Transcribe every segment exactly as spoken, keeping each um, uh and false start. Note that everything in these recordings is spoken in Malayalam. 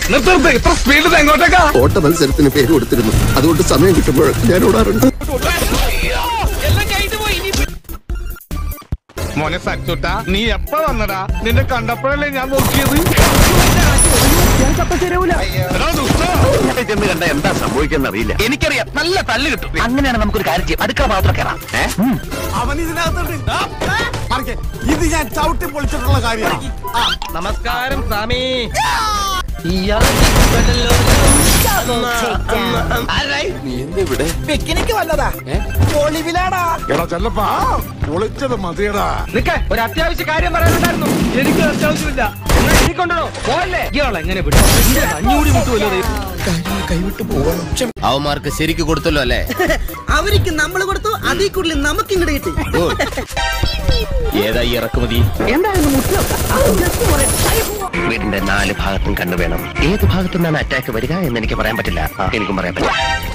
നിർത്ത് ഇത്ര സ്പീഡിൽ എങ്ങോട്ടേക്കാ? ഓട്ട മത്സരത്തിന് പേര് കൊടുത്തിരുന്നു. അതുകൊണ്ട് സമയം കിട്ടുമ്പോൾ ഞാൻ ഓടാറുണ്ട്. മോനെ സച്ചൂട്ടാ, നീ എപ്പ വന്നടാ? നിന്നെ കണ്ടപ്പോഴല്ലേ ഞാൻ നോക്കിയത്. ചെന്ന് കണ്ട എന്താ സംഭവിക്കുന്ന അറിയില്ല. എനിക്കറിയാം, നല്ല തല്ല് കിട്ടും. അങ്ങനെയാണ് നമുക്കൊരു കാര്യം ചെയ്യാം. അടുക്കള മാത്രം കയറാം. അവൻ ഇതിനകത്തുണ്ട്. ഇത് ഞാൻ ചവിട്ടി പൊളിച്ചിട്ടുള്ള കാര്യമാണ്. നമസ്കാരം സ്വാമി. പിക്നിക്ക് വല്ലതാ? ഒളിവിലാടാ. എടാ ചെല്ലപ്പാ, പൊളിച്ചത് മതിയടാ. നിക്ക, ഒരു അത്യാവശ്യ കാര്യം പറയാനുണ്ടായിരുന്നു. എനിക്ക് അത്യാവശ്യമില്ല. എന്നാ എനിക്കൊണ്ടോ പോയല്ലേ? ഇയാൾ എങ്ങനെ വിട്ടു? അഞ്ഞൂടി മുട്ടുമല്ലോ. കൈവിട്ട് പോകണം. അവന്മാർക്ക് ശരിക്ക് കൊടുത്തല്ലോ അല്ലേ? അവർക്ക് നമ്മൾ കൊടുത്തു, അതിൽ കൂടുതൽ നമുക്ക് ഇങ്ങോട്ട് കിട്ടി. ഏതാ ഈ ഇറക്കുമതി? വീടിന്റെ നാല് ഭാഗത്തും കണ്ണു വേണം. ഏത് ഭാഗത്തു നിന്നാണ് അറ്റാക്ക് വരിക എന്ന് എനിക്ക് പറയാൻ പറ്റില്ല. എനിക്കും പറയാൻ പറ്റില്ല.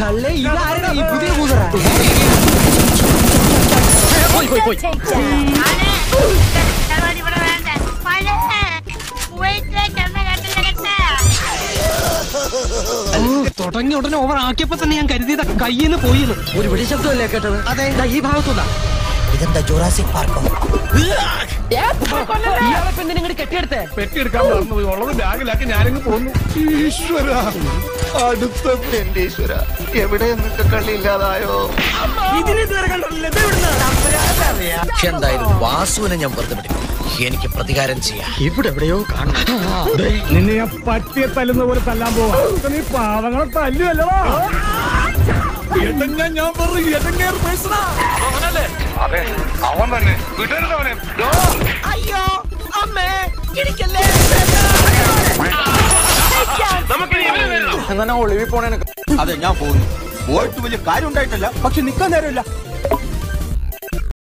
തുടങ്ങിയ ഉടനെ ഓവർ ആക്കിയപ്പോ തന്നെ ഞാൻ കരുതിയത് കയ്യിന്ന് പോയിരുന്നു. ഒരു വെടി ശബ്ദമല്ലേ കേട്ടത്? അതെ, ഈ ഭാഗത്തുനിന്നാ. ഇതെന്താ ജുറാസിക് പാർക്കോ? കെട്ടിയെടുത്തേ പെട്ടിയെടുക്കാൻ മറന്നുപോയി. ഉള്ളത് ബാഗിലാക്കി ഞാനിങ്ങ് പോന്നു. ഈശ്വര, അടുത്ത എന്റെ ഈശ്വര, എവിടെ നിന്നൊക്കെ കള്ളിയില്ലാതായോ? എന്തായാലും വാസുവിനെ ഞാൻ വെറുതെ വിടും. എനിക്ക് പ്രതികാരം ചെയ്യാം. ഇവിടെ എവിടെയോ കാണാം. നിന്നെ ഞാൻ പട്ടിയെ തല്ലുന്ന പോലെ തല്ലാൻ പോവാ. നീ പാവങ്ങളെ തല്ലുവല്ലോ. ഞാൻ അതെ, അവൻ തന്നെ. വിടരുതവനെ. അയ്യോ അമ്മേ, എനിക്കല്ലേ. അങ്ങനെ ഒളിവിൽ പോണേ. അതെ, ഞാൻ പോകുന്നു. പോയിട്ട് വലിയ കാര്യം ഉണ്ടായിട്ടല്ല, പക്ഷെ നിക്കാൻ നേരമില്ല.